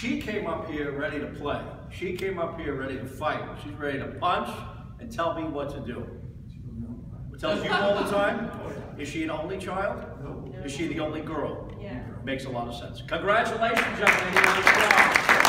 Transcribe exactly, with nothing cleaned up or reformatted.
She came up here ready to play. She came up here ready to fight. She's ready to punch and tell me what to do. Tells you all the time? Is she an only child? No. Is she the only girl? Yeah. Makes a lot of sense. Congratulations, young lady.